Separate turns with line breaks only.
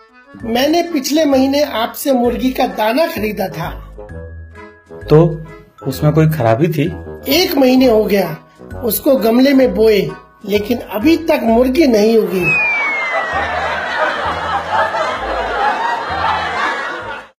मैंने पिछले महीने आपसे मुर्गी का दाना खरीदा था।
तो उसमें कोई खराबी थी?
1 महीने हो गया उसको गमले में बोए, लेकिन अभी तक मुर्गी नहीं उगी।